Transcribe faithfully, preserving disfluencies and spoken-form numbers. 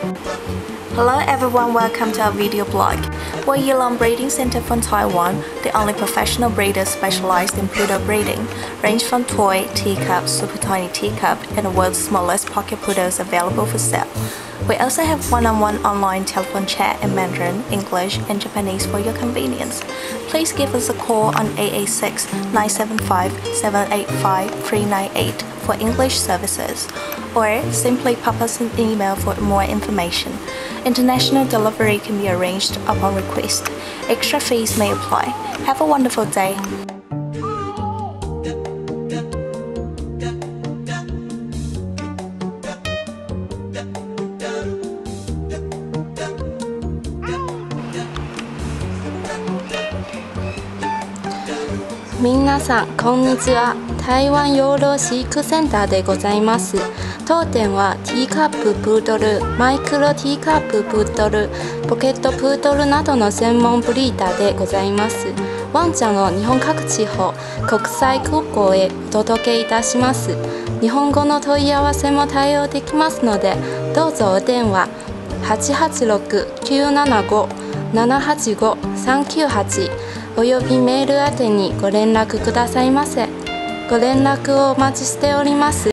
Hello everyone, welcome to our video blog. We're YouLong Breeding Center from Taiwan, the only professional breeder specialized in poodle breeding, range from toy, teacup, super tiny teacup, and the world's smallest pocket poodles available for sale. We also have one-on-one online telephone chat in Mandarin, English, and Japanese for your convenience. Please give us a call on eight eight six, nine seven five, seven eight five, three nine eight for English services, or simply pop us an email for more information. International delivery can be arranged upon request. Extra fees may apply. Have a wonderful day. 皆さんこんにちは。台湾養老飼育センターでございます。当店はティーカッププードル、マイクロティーカッププードル、ポケットプードルなどの専門ブリーダーでございます。ワンちゃんを日本各地方、国際空港へお届けいたします。日本語の問い合わせも対応できますので、どうぞお電話はちはちろく、きゅうななご、ななはちご、さんきゅうはちおよびメール宛てにご連絡くださいませ。ご連絡をお待ちしております。